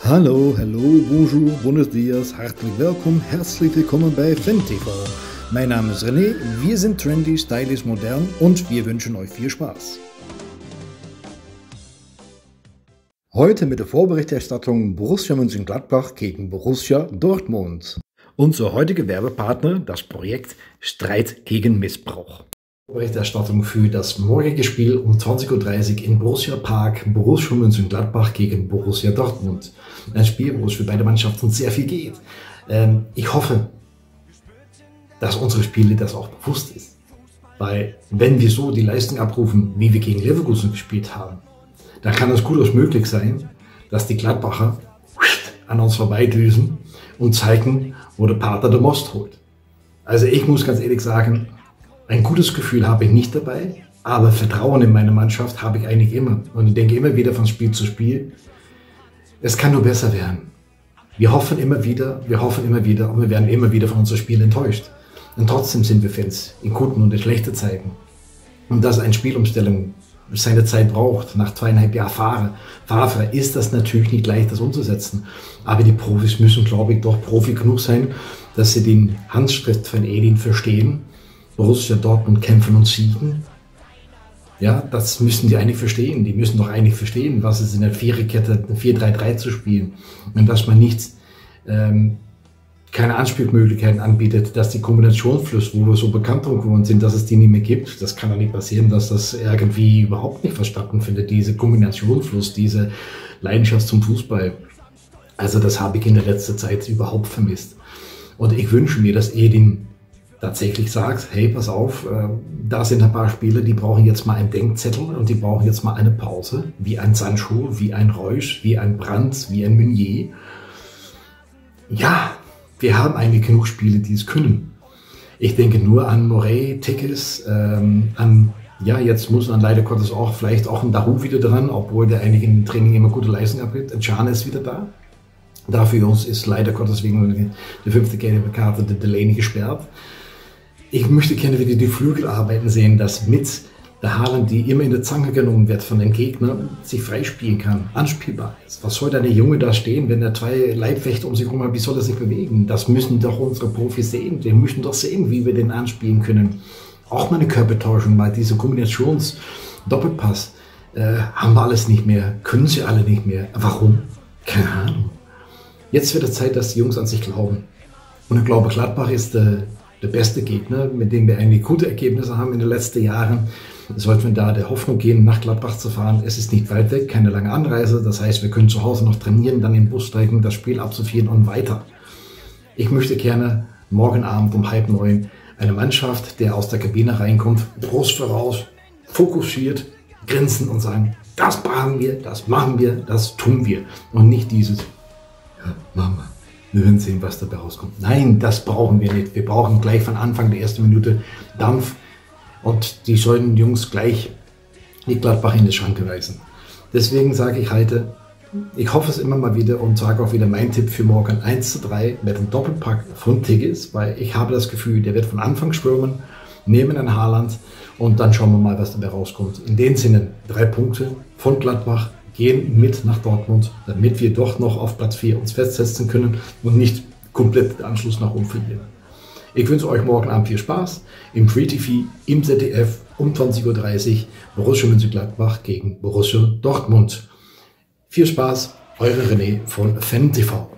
Hallo, bonjour, buenos dias, herzlich willkommen bei FenTV. Mein Name ist René, wir sind trendy, stylisch, modern und wir wünschen euch viel Spaß. Heute mit der Vorberichterstattung Borussia Mönchengladbach gegen Borussia Dortmund. Unser heutiger Werbepartner, das Projekt Streit gegen Missbrauch. Berichterstattung für das morgige Spiel um 20:30 Uhr in Borussia Park, Borussia Mönchengladbach gegen Borussia Dortmund. Ein Spiel, wo es für beide Mannschaften sehr viel geht. Ich hoffe, dass unsere Spiele das auch bewusst ist. Weil wenn wir so die Leistung abrufen, wie wir gegen Leverkusen gespielt haben, dann kann es durchaus möglich sein, dass die Gladbacher an uns vorbeidüsen und zeigen, wo der Pater der Most holt. Also ich muss ganz ehrlich sagen, ein gutes Gefühl habe ich nicht dabei, aber Vertrauen in meine Mannschaft habe ich eigentlich immer. Und ich denke immer wieder von Spiel zu Spiel, es kann nur besser werden. Wir hoffen immer wieder und wir werden immer wieder von unserem Spiel enttäuscht. Und trotzdem sind wir Fans in guten und in schlechten Zeiten. Und dass eine Spielumstellung seine Zeit braucht, nach 2,5 Jahren Favre, ist das natürlich nicht leicht, das umzusetzen. Aber die Profis müssen, glaube ich, doch Profi genug sein, dass sie den Handschrift von Edin verstehen. Borussia Dortmund kämpfen und siegen. Ja, das müssen die eigentlich verstehen. Die müssen doch eigentlich verstehen, was es in der Viererkette 4-3-3 zu spielen. Und dass man nicht keine Anspielmöglichkeiten anbietet, dass die Kombinationsfluss, wo wir so bekannt drum geworden sind, dass es die nicht mehr gibt. Das kann doch nicht passieren, dass das irgendwie überhaupt nicht verstanden findet, diese Kombinationsfluss, diese Leidenschaft zum Fußball. Also das habe ich in der letzten Zeit überhaupt vermisst. Und ich wünsche mir, dass Edin tatsächlich sagt, hey, pass auf, da sind ein paar Spieler, die brauchen jetzt mal einen Denkzettel und die brauchen jetzt mal eine Pause, wie ein Sancho, wie ein Reus, wie ein Brandt, wie ein Meunier. Ja, wir haben eigentlich genug Spiele, die es können. Ich denke nur an Morey, Tickes, jetzt muss man leider Gottes auch vielleicht auch ein Daru wieder dran, obwohl der eigentlich im Training immer gute Leistung abgibt. Can ist wieder da. Dafür uns ist leider Gottes wegen der 5. gelbe Karte der Delaney gesperrt. Ich möchte gerne wieder die Flügel arbeiten sehen, dass mit der Haaland, die immer in der Zange genommen wird von den Gegnern, sich freispielen kann, anspielbar ist. Was soll da der Junge da stehen, wenn er 2 Leibwächter um sich herum hat, wie soll er sich bewegen? Das müssen doch unsere Profis sehen. Die müssen doch sehen, wie wir den anspielen können. Auch mal eine Körpertäuschung, mal diese Kombinations-Doppelpass haben wir alles nicht mehr, können sie alle nicht mehr. Warum? Keine Ahnung. Jetzt wird es Zeit, dass die Jungs an sich glauben. Und ich glaube, Gladbach ist der beste Gegner, mit dem wir eigentlich gute Ergebnisse haben in den letzten Jahren. Sollten wir da der Hoffnung gehen, nach Gladbach zu fahren. Es ist nicht weit weg, keine lange Anreise. Das heißt, wir können zu Hause noch trainieren, dann in den Bus steigen, das Spiel absolvieren und weiter. Ich möchte gerne morgen Abend um 8:30 eine Mannschaft, der aus der Kabine reinkommt, Brust voraus, fokussiert, grinsen und sagen, das machen wir, das machen wir, das tun wir. Und nicht dieses, ja, machen wir. Wir werden sehen, was dabei rauskommt. Nein, das brauchen wir nicht. Wir brauchen gleich von Anfang der ersten Minute Dampf. Und die sollen Jungs gleich die Gladbach in die Schranke weisen. Deswegen sage ich heute, ich hoffe es immer mal wieder und sage auch wieder mein Tipp für morgen 1:3 mit einem Doppelpack von Tigges, weil ich habe das Gefühl, der wird von Anfang schwimmen, nehmen einen Haaland und dann schauen wir mal, was dabei rauskommt. In dem Sinne 3 Punkte von Gladbach gehen mit nach Dortmund, damit wir doch noch auf Platz 4 uns festsetzen können und nicht komplett den Anschluss nach oben verlieren. Ich wünsche euch morgen Abend viel Spaß im Free TV, im ZDF um 20:30 Uhr Borussia Mönchengladbach gegen Borussia Dortmund. Viel Spaß, eure René von FenTV.